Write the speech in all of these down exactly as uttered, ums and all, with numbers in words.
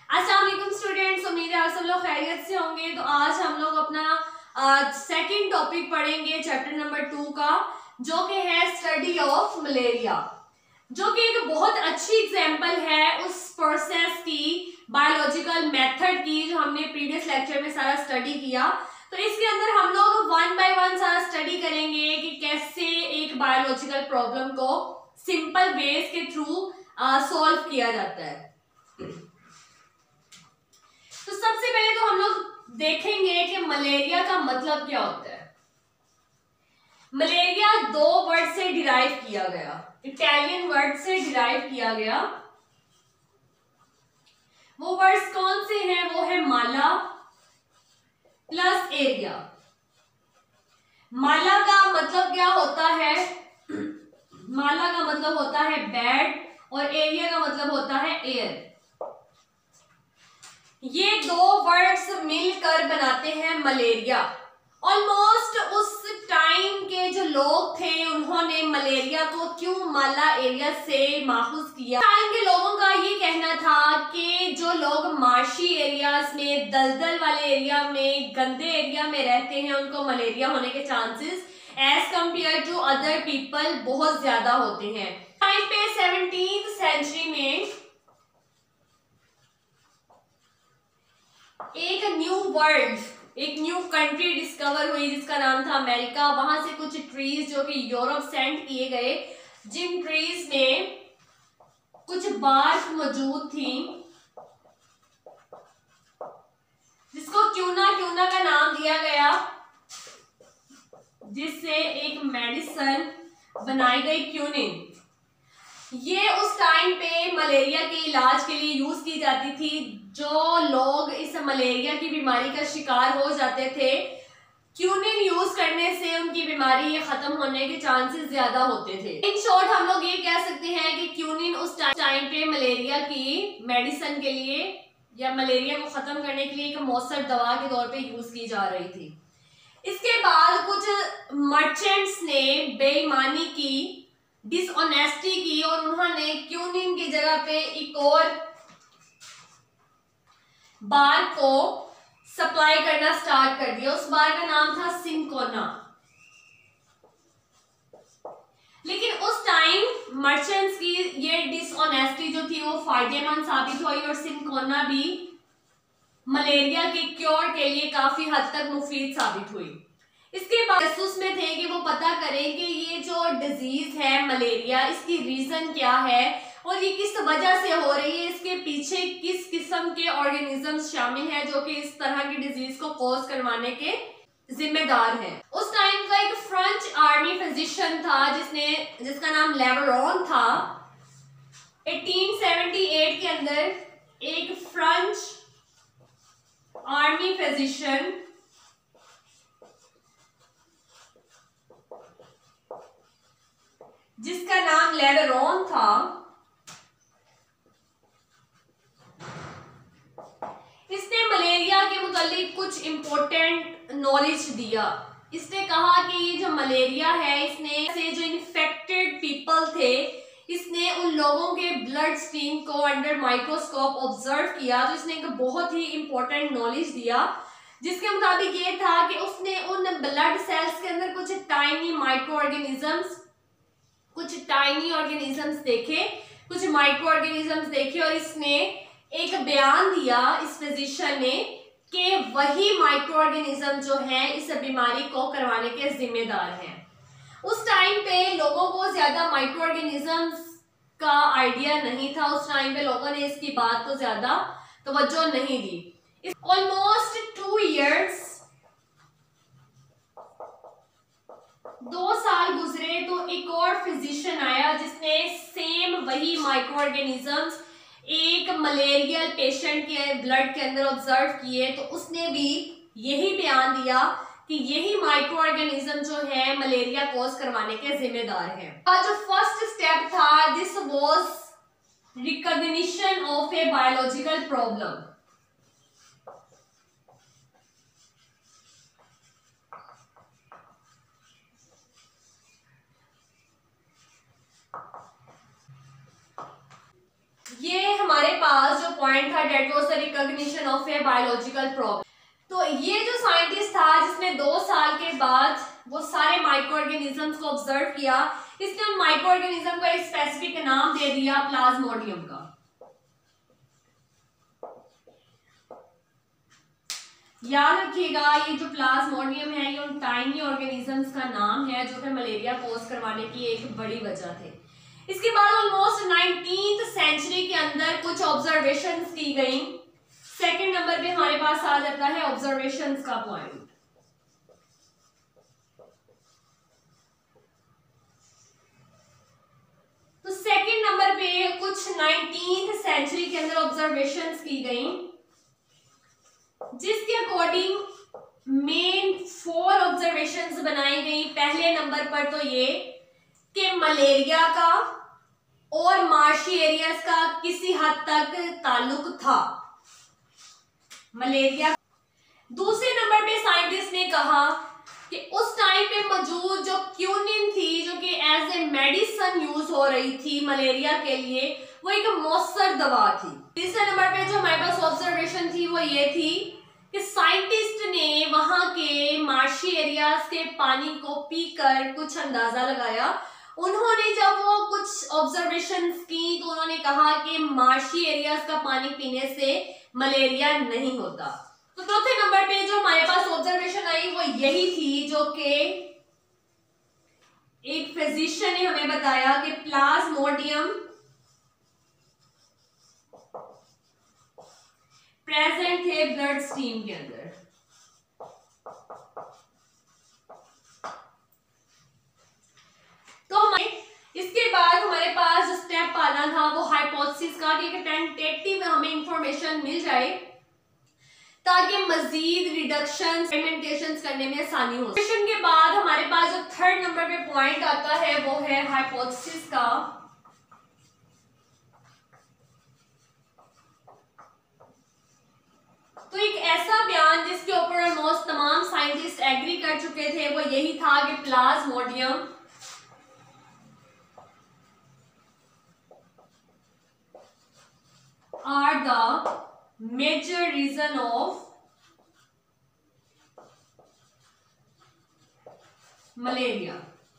अस्सलाम वालेकुम स्टूडेंट्स, उम्मीद है आप सब लोग खैरियत से होंगे। तो आज हम लोग अपना सेकंड टॉपिक पढ़ेंगे चैप्टर नंबर टू का, जो कि है स्टडी ऑफ मलेरिया, जो कि एक बहुत अच्छी एग्जांपल है उस प्रोसेस की, बायोलॉजिकल मेथड की, जो हमने प्रीवियस लेक्चर में सारा स्टडी किया। तो इसके अंदर हम लोग वन बाय वन सारा स्टडी करेंगे कि कैसे एक बायोलॉजिकल प्रॉब्लम को सिंपल वेज के थ्रू सॉल्व किया जाता है। तो सबसे पहले तो हम लोग देखेंगे कि मलेरिया का मतलब क्या होता है। मलेरिया दो वर्ड से डिराइव किया गया, इटालियन वर्ड से डिराइव किया गया। वो वर्ड्स कौन से हैं? वो है माला प्लस एरिया। माला का मतलब क्या होता है? माला का मतलब होता है बेड और एरिया का मतलब होता है एयर। ये दो वर्ड्स मिलकर बनाते हैं मलेरिया। ऑलमोस्ट उस टाइम के जो लोग थे उन्होंने मलेरिया को क्यों माला एरिया से माखूज किया? टाइम के लोगों का ये कहना था कि जो लोग मार्शी एरियाज में, दलदल वाले एरिया में, गंदे एरिया में रहते हैं, उनको मलेरिया होने के chances as compare to other people बहुत ज्यादा होते हैं। टाइम पे सेवनटीन्थ सेंचुरी में एक न्यू वर्ल्ड, एक न्यू कंट्री डिस्कवर हुई जिसका नाम था अमेरिका। वहां से कुछ ट्रीज जो कि यूरोप सेंड किए गए, जिन ट्रीज में कुछ बार्क मौजूद थी, जिसको क्यूना क्यूना का नाम दिया गया, जिससे एक मेडिसिन बनाई गई क्यूनिन। ये उस टाइम पे मलेरिया के इलाज के लिए यूज की जाती थी। जो लोग इस मलेरिया की बीमारी का शिकार हो जाते थे, क्यूनिन यूज करने से उनकी बीमारी खत्म होने के चांसेस ज्यादा होते थे। इन शॉर्ट हम लोग ये कह सकते हैं कि क्यूनिन उस टाइम पे मलेरिया की मेडिसिन के लिए या मलेरिया को खत्म करने के लिए एक मौसर दवा के तौर पे यूज की जा रही थी। इसके बाद कुछ मर्चेंट्स ने बेईमानी की, डिसऑनेस्टी की, और उन्होंने क्यूनिन की जगह पे एक और बार को सप्लाई करना स्टार्ट कर दिया। उस बार का नाम था सिंकोना। लेकिन उस टाइम मर्चेंट्स की ये डिसऑनेस्टी जो थी वो फायदेमंद साबित हुई और सिंकोना भी मलेरिया के क्योर के लिए काफी हद तक मुफीद साबित हुई। इसके बाद उसमें थे कि वो पता करें कि ये जो डिजीज है मलेरिया, इसकी रीजन क्या है और ये किस वजह से हो रही है, इसके पीछे किस किस्म के ऑर्गेनिजम्स शामिल हैं जो कि इस तरह की डिजीज को कॉज करवाने के जिम्मेदार हैं। उस टाइम का एक फ्रेंच आर्मी फिजिशियन था जिसने जिसका नाम लेवरॉन था। अठारह सौ अठहत्तर के अंदर एक फ्रेंच आर्मी फिजिशियन जिसका नाम लेवरॉन था, इसने मलेरिया के मुतालिक कुछ इंपॉर्टेंट नॉलेज दिया। इसने कहा कि ये जो मलेरिया है, इसने से जो इन्फेक्टेड पीपल थे, इसने उन लोगों के ब्लड स्ट्रीम को अंडर माइक्रोस्कोप ऑब्जर्व किया। तो इसने एक बहुत ही इंपॉर्टेंट नॉलेज दिया, जिसके मुताबिक ये था कि उसने उन ब्लड सेल्स के अंदर कुछ टाइनी माइक्रो ऑर्गेनिजम्स कुछ टाइनी ऑर्गेनिजम्स देखे, कुछ माइक्रो ऑर्गेनिजम्स देखे, और इसने एक बयान दिया इस फिजिशियन ने कि वही माइक्रो ऑर्गेनिज्म जो है इस बीमारी को करवाने के जिम्मेदार हैं। उस टाइम पे लोगों को ज्यादा माइक्रो ऑर्गेनिजम्स का आइडिया नहीं था। उस टाइम पे लोगों ने इसकी बात को ज्यादा तवज्जो नहीं दी। ऑलमोस्ट टू इयर्स दो साल गुजरे तो एक और फिजिशियन आया जिसने सेम वही माइक्रो ऑर्गेनिजम्स एक मलेरियल पेशेंट के ब्लड के अंदर ऑब्जर्व किए। तो उसने भी यही बयान दिया कि यही माइक्रो ऑर्गेनिज्म जो है मलेरिया कॉज करवाने के जिम्मेदार है। जो फर्स्ट स्टेप था, this was recognition of a biological problem. ये हमारे पास पास जो पॉइंट था that was the recognition of a biological problem. तो ये जो साइंटिस्ट था जिसने दो साल के बाद वो सारे माइक्रो ऑर्गेनिजम्स को ऑब्जर्व किया, इसने उन माइक्रो ऑर्गेनिज्म को एक स्पेसिफिक नाम दे दिया प्लाज्मोडियम का। याद रखिएगा ये जो प्लाज्मोडियम है ये उन टाइनी ऑर्गेनिजम्स का नाम है जो कि मलेरिया कोज करवाने की एक बड़ी वजह थे। इसके बाद ऑलमोस्ट नाइनटीन्थ सेंचुरी के अंदर कुछ ऑब्जर्वेशंस की गई। सेकंड नंबर पे हमारे पास आ जाता है ऑब्जर्वेशंस का पॉइंट। तो सेकंड नंबर पे कुछ नाइनटीन्थ सेंचुरी के अंदर ऑब्जर्वेशंस की गई जिसके अकॉर्डिंग मेन फोर ऑब्जर्वेशंस बनाई गई। पहले नंबर पर तो ये कि मलेरिया का और मार्शी एरियाज का किसी हद तक ताल्लुक था, मलेरिया। दूसरे नंबर पे साइंटिस्ट ने कहा कि उस टाइम पे मौजूद जो क्यूनिन थी जो कि एज ए मेडिसिन यूज हो रही थी मलेरिया के लिए, वो एक मौसर दवा थी। तीसरे नंबर पे जो हमारे पास ऑब्जर्वेशन थी वो ये थी कि साइंटिस्ट ने वहां के मार्शी एरियाज के पानी को पीकर कुछ अंदाजा लगाया। उन्होंने जब वो कुछ ऑब्जर्वेशंस की तो उन्होंने कहा कि मार्शी एरियाज का पानी पीने से मलेरिया नहीं होता। तो चौथे नंबर पे जो हमारे पास ऑब्जर्वेशन आई वो यही थी जो कि एक फिजिशियन ने हमें बताया कि प्लाज्मोडियम प्रेजेंट थे ब्लड स्ट्रीम के अंदर। तो हमारे इसके बाद हमारे पास जो स्टेप आना था वो हाइपोथेसिस का कि टेंटेटिव हमें इंफॉर्मेशन मिल जाए ताकि मजीद रिडक्शन एक्सपेरिमेंटेशंस करने में आसानी हो। क्वेश्चन के बाद हमारे पास जो थर्ड नंबर पे पॉइंट आता है वो है हाइपोथेसिस का। तो एक ऐसा बयान जिसके ऊपर ऑलमोस्ट तमाम साइंटिस्ट एग्री कर चुके थे वो यही था कि plasmodium are the major reason of malaria.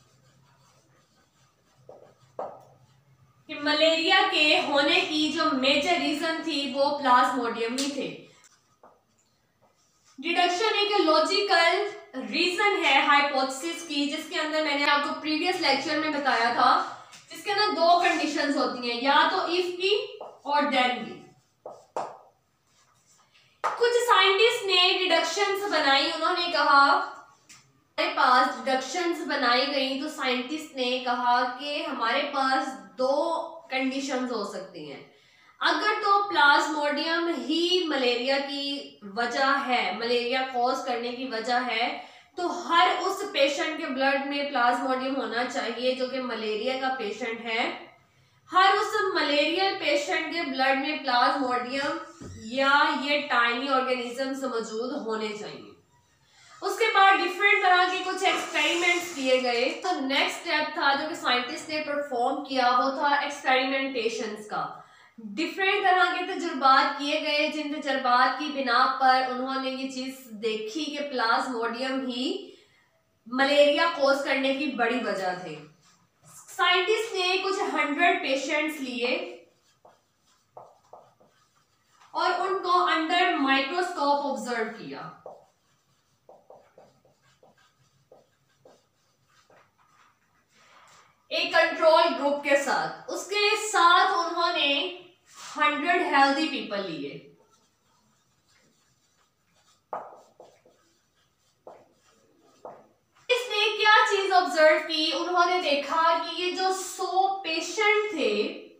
कि मलेरिया के होने की जो मेजर रीजन थी वो प्लाज्मोडियम ही थे। डिडक्शन एक लॉजिकल रीजन है हाइपोथेसिस की जिसके अंदर मैंने आपको प्रीवियस लेक्चर में बताया था, जिसके अंदर दो कंडीशंस होती हैं, या तो इफ की और देन की। कुछ साइंटिस्ट ने डिडक्शंस बनाई, उन्होंने कहा हमारे पास डिडक्शंस बनाई गई तो साइंटिस्ट ने कहा कि हमारे पास दो कंडीशंस हो सकती हैं। अगर तो प्लाज्मोडियम ही मलेरिया की वजह है, मलेरिया कॉज करने की वजह है, तो हर उस पेशेंट के ब्लड में प्लाज्मोडियम होना चाहिए जो कि मलेरिया का पेशेंट है। हर उस मलेरियल पेशेंट के ब्लड में प्लाज्मोडियम या ये टाइनी ऑर्गेनिजम्स मौजूद होने चाहिए। उसके बाद डिफरेंट तरह के कुछ एक्सपेरिमेंट्स किए गए। तो नेक्स्ट स्टेप था जो कि साइंटिस्ट ने परफॉर्म किया वो था एक्सपेरिमेंटेशंस का। डिफरेंट तरह के तजुर्बात किए गए जिन तजुर्बात की बिना पर उन्होंने ये चीज देखी कि प्लाज्मोडियम ही मलेरिया कोज करने की बड़ी वजह थे। साइंटिस्ट ने कुछ हंड्रेड पेशेंट्स लिए और उनको अंडर माइक्रोस्कोप ऑब्जर्व किया। एक कंट्रोल ग्रुप के साथ, उसके साथ उन्होंने हंड्रेड हेल्दी पीपल लिए। इसने क्या चीज ऑब्जर्व की, उन्होंने देखा कि ये जो सौ पेशेंट थे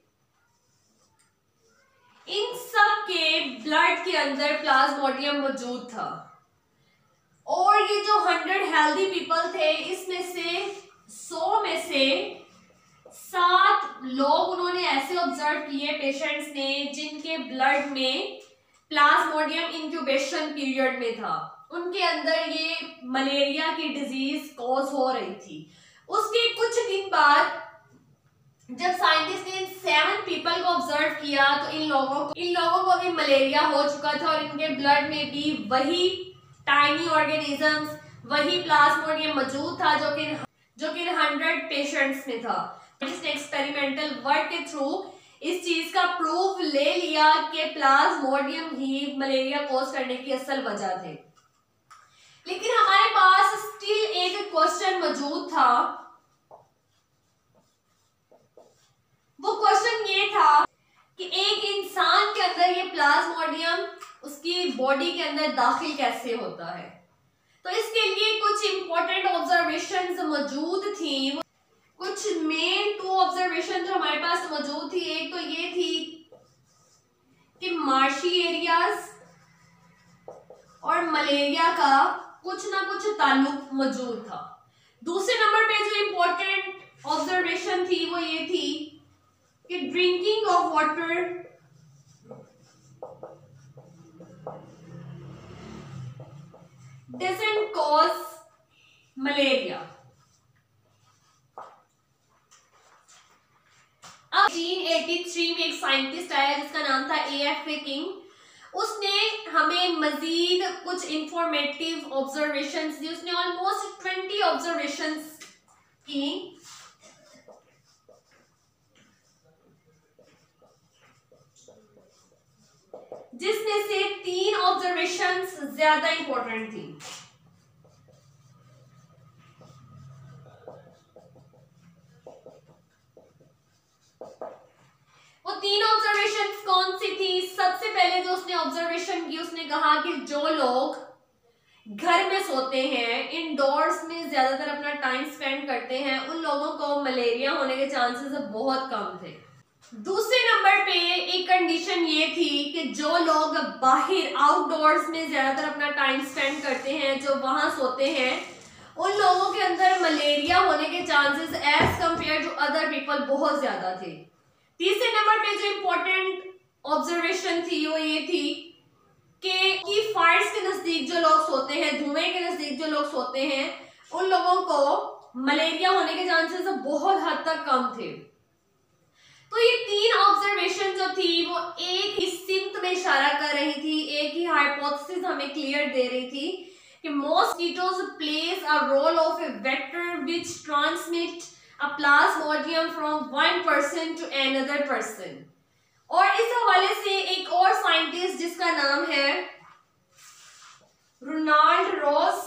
इन सब के ब्लड के अंदर प्लाज्मोडियम मौजूद था और ये जो हंड्रेड हेल्दी पीपल थे इसमें से सौ में से सात लोग उन्होंने ऐसे ऑब्जर्व किए पेशेंट्स ने जिनके ब्लड में प्लाज्मोडियम इंक्यूबेशन पीरियड में था, उनके अंदर ये मलेरिया की डिजीज कॉज हो रही थी। उसके कुछ दिन बाद जब साइंटिस्ट ने सेवन पीपल को ऑब्जर्व किया किया तो इन लोगों को इन लोगों को भी मलेरिया हो चुका था और इनके ब्लड में भी वही टाइनी ऑर्गेनिजम्स, वही प्लाज्मोडियम मौजूद था जो कि जो कि हंड्रेड पेशेंट्स में था। इसने एक्सपेरिमेंटल वर्क के थ्रू इस चीज का प्रूफ ले लिया कि प्लाज्मोडियम ही मलेरिया कॉज करने की असल वजह थे। लेकिन हमारे पास स्टिल एक क्वेश्चन मौजूद था। वो क्वेश्चन ये था कि एक इंसान के अंदर ये प्लाज्मोडियम उसकी बॉडी के अंदर दाखिल कैसे होता है। तो इसके लिए कुछ इंपॉर्टेंट ऑब्जर्वेशंस मौजूद थी। कुछ मेन टू ऑब्जर्वेशन जो हमारे पास मौजूद थी, एक तो ये थी कि मार्शी एरियाज और मलेरिया का कुछ ना कुछ ताल्लुक मौजूद था। दूसरे नंबर पे जो इंपॉर्टेंट ऑब्जर्वेशन थी वो ये थी कि drinking of water doesn't cause malaria. अब नाइनटीन एटी थ्री में एक साइंटिस्ट आया जिसका नाम था ए एफ ए किंग। उसने हमें मजीद कुछ इंफॉर्मेटिव ऑब्जर्वेशंस दी। उसने ऑलमोस्ट ट्वेंटी ऑब्जर्वेशंस की, जिसमें से तीन ऑब्जर्वेशंस ज्यादा इंपॉर्टेंट थी। वो तीन ऑब्जर्वेशंस कौन सी थी? सबसे पहले जो उसने ऑब्जर्वेशन की, उसने कहा कि जो लोग घर में सोते हैं, इंडोर्स में ज्यादातर अपना टाइम स्पेंड करते हैं, उन लोगों को मलेरिया होने के चांसेस बहुत कम थे। दूसरे नंबर पे एक कंडीशन ये थी कि जो लोग बाहर आउटडोर्स में ज्यादातर अपना टाइम स्पेंड करते हैं, जो वहां सोते हैं, उन लोगों के अंदर मलेरिया होने के chances as compare to other people बहुत ज्यादा थे। तीसरे नंबर पे जो इंपॉर्टेंट ऑब्जर्वेशन थी वो ये थी कि फायर्स के नजदीक जो लोग सोते हैं, धुएं के नजदीक जो लोग सोते हैं, उन लोगों को मलेरिया होने के चांसेस बहुत हद तक कम थे। तो ये तीन ऑब्जर्वेशन जो थी वो एक ही सिमत में इशारा कर रही थी, एक ही हाइपोथेसिस हमें क्लियर दे रही थी कि mosquitoes plays a role of a vector which transmit a plasmodium from one person to another person। और इस हवाले से एक और साइंटिस्ट जिसका नाम है रोनाल्ड रॉस,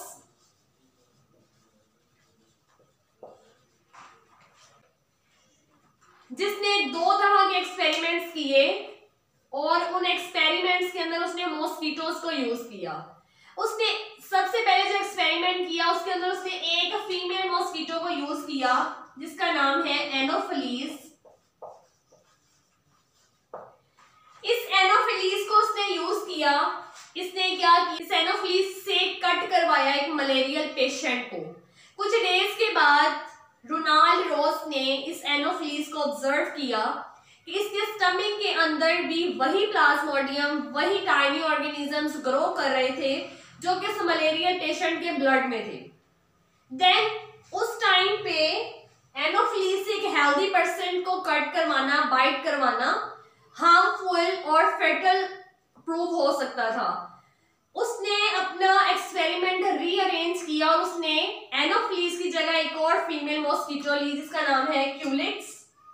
जिसने दो तरह के एक्सपेरिमेंट्स किए और उन एक्सपेरिमेंट्स के अंदर उसने मॉस्किटोज को यूज किया। उसने सबसे पहले जो एक्सपेरिमेंट किया उसके अंदर उसने एक फीमेल मॉस्किटो को यूज किया जिसका नाम है एनोफिलीज। इस एनोफिलीज को उसने यूज किया। इसने क्या किया, इस एनोफिलीज से कट करवाया एक मलेरियल पेशेंट को। कुछ डेज के बाद रोनाल्ड रॉस ने इस एनोफिलीज को ऑब्जर्व किया कि इसके स्टमक के अंदर भी वही प्लाज्मोडियम, वही टाइनी ऑर्गेनिजम्स ग्रो कर रहे थे जो कि इस मलेरियल पेशेंट के ब्लड में थे। देन उस टाइम पे एनोफिलीज से एक हेल्दी पर्सन को कट करवाना, बाइट करवाना हार्मफुल और फेटल प्रूव हो सकता था। उसने अपना एक्सपेरिमेंट रीअरेंज किया और उसने एनोफिलीज की जगह एक और फीमेल मॉस्किटो ली जिसका नाम है क्यूलिक्स।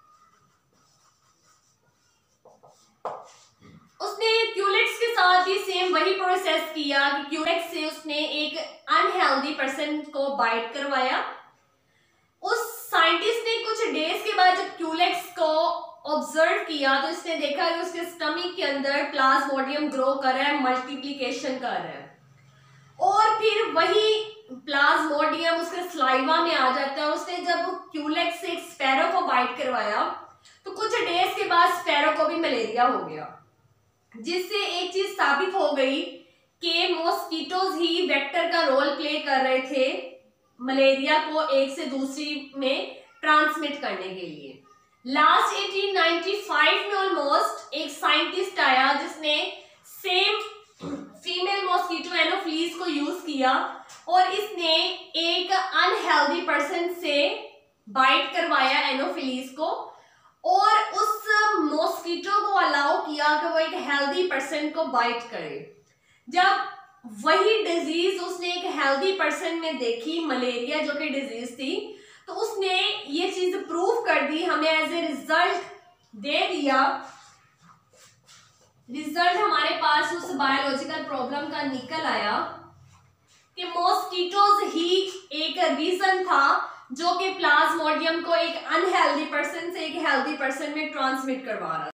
उसने क्यूलिक्स के साथ भी सेम वही प्रोसेस किया कि क्यूलिक्स से उसने एक अनहेल्दी पर्सन को बाइट करवाया। उस साइंटिस्ट ने कुछ डेज के बाद जब क्यूलिक्स को ऑब्जर्व किया तो इसने देखा कि उसके स्टमक के अंदर प्लाज्मोडियम ग्रो कर रहा है, मल्टीप्लिकेशन कर रहा है, और फिर वही प्लाज्मोडियम उसके स्लाइवा में आ जाता है। और उसने जब क्यूलिक्स से एक स्पैरो को बाइट करवाया तो कुछ डेज के बाद स्पैरो को भी मलेरिया हो गया, जिससे एक चीज साबित हो गई कि मॉस्किटोज ही वेक्टर का रोल प्ले कर रहे थे मलेरिया को एक से दूसरी में ट्रांसमिट करने के लिए। लास्ट एटीन नाइंटी फाइव में ऑलमोस्ट एक साइंटिस्ट आया जिसने सेम फीमेल मॉस्किटो एनोफिलीज को यूज किया और इसने एक अनहेल्दी पर्सन से बाइट करवाया एनोफिलीज को, और उस मॉस्किटो को अलाउ किया कि वो एक हेल्दी पर्सन को बाइट करे। जब वही डिजीज उसने एक हेल्दी पर्सन में देखी, मलेरिया जो कि डिजीज थी, तो उसने ये चीज प्रूव कर दी, हमें एज ए रिजल्ट दे दिया। रिजल्ट हमारे पास उस बायोलॉजिकल प्रॉब्लम का निकल आया कि मॉस्किटोज ही एक रीजन था जो कि प्लाज्मोडियम को एक अनहेल्दी पर्सन से एक हेल्दी पर्सन में ट्रांसमिट करवा रहा था।